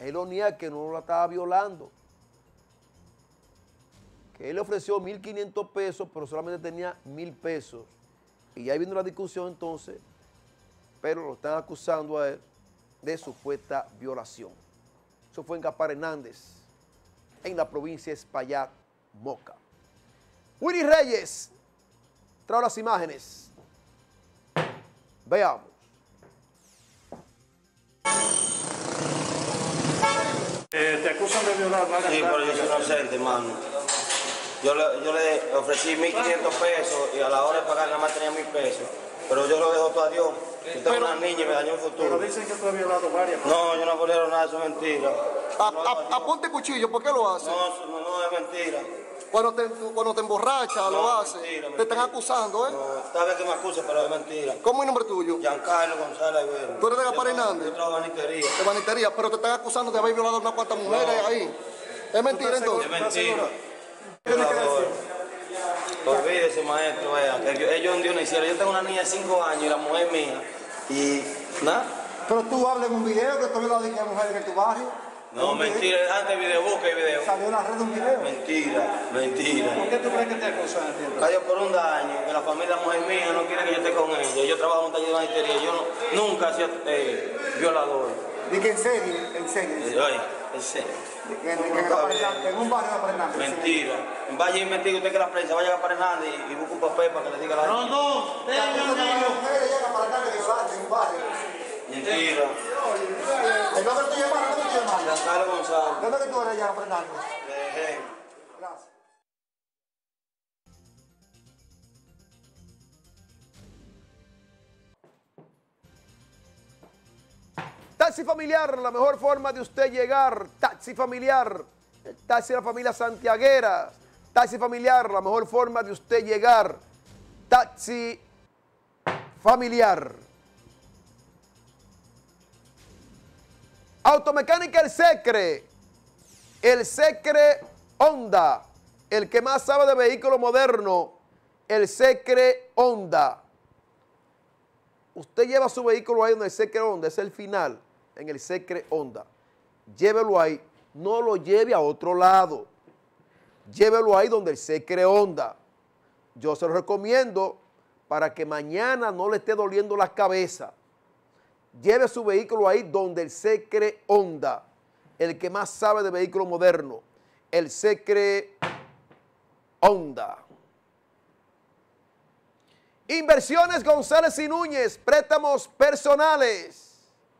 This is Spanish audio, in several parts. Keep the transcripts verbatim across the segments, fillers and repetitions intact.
Él lo niega que no la estaba violando. Que él le ofreció mil quinientos pesos, pero solamente tenía mil pesos. Y ahí vino la discusión entonces, pero lo están acusando a él de supuesta violación. Eso fue en Gaspar Hernández, en la provincia de Espaillat, Moca. Willy Reyes trae las imágenes. Veamos. Eh, te acusan de violar varias Sí, pero yo soy inocente, hermano. Yo le, yo le ofrecí mil quinientos pesos y a la hora de pagar nada más tenía mil pesos. Pero yo lo dejo todo a Dios. Yo tengo una niña y me dañó el futuro. Pero dicen que tú has violado varias cosas. No, yo no violero nada, eso es mentira. A- a- Aponte cuchillo, ¿por qué lo hace? No, eso no, no, es mentira. Cuando te, cuando te emborracha, lo No, hace. mentira, Te están mentira. acusando, ¿eh? No, está bien que me acusen, pero es mentira. ¿Cómo es el nombre tuyo? Giancarlo González Ibero. ¿Tú eres de Yo Gaspar trabajo- Hernández? Yo trabajo en banitería. De banitería, pero te están acusando de haber violado a unas cuantas mujeres ahí. ¿Es mentira entonces? Es mentira. Violador. Olvídese, maestro, vea, que yo- ellos un día no hicieron. Yo tengo una niña de cinco años y la mujer mía. Y nada. Pero tú hablas en un video que tú violas a mujeres en tu barrio. No, mentira, antes video, busca el video. Salió en la red un video. Mentira, mentira. ¿Por qué tú crees que te acusan a ti? Cayó por un daño, que la familia mujer mía no quiere que yo esté con ella. Yo trabajo en un taller de banitería, yo no- nunca he sido eh, violador. Di que en serio, en serio. Eh, Oye, en serio. De que, de que en, Gaspar Hernández, en un barrio de Gaspar Hernández. Mentira. Vaya y investigue usted que la prensa, vaya a Gaspar Hernández y, y busque un papel para que le diga la No, no, La acusan de varias mujeres ya en Gaspar Hernández violadas en un barrio. Mentira. ¿El nombre tuyo, hermano? ¿Dónde tú hermano? Giancarlo González. ¿Dónde que tú eres ya en Gaspar Hernández? Eh, eh. Gracias. Taxi familiar, la mejor forma de usted llegar. Taxi familiar, el taxi de la familia santiaguera. Taxi familiar, la mejor forma de usted llegar. Taxi familiar. Automecánica El Secre. El Secre Honda. El que más sabe de vehículo moderno. El Secre Honda. Usted lleva su vehículo ahí donde el Secre Honda, es el final, en el Secre Honda. Llévelo ahí, no lo lleve a otro lado. Llévelo ahí donde el Secre Honda. Yo se lo recomiendo para que mañana no le esté doliendo la cabeza. Lleve su vehículo ahí donde el Secre Honda, el que más sabe de vehículo moderno, el Secre Honda. Inversiones González y Núñez, préstamos personales.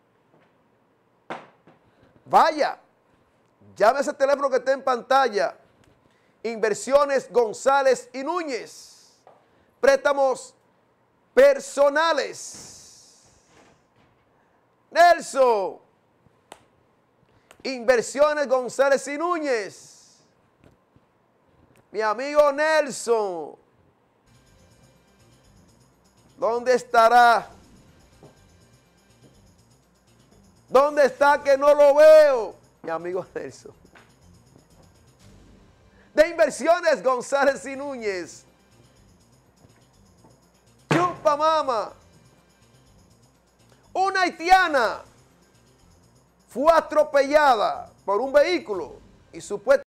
Vaya, llame a ese teléfono que está en pantalla. Inversiones González y Núñez, préstamos personales. Nelson, Inversiones González y Núñez. Mi amigo Nelson. ¿Dónde estará? ¿Dónde está que no lo veo? Mi amigo Nelson. De Inversiones González y Núñez. Chupa mama. Una haitiana fue atropellada por un vehículo y supuestamente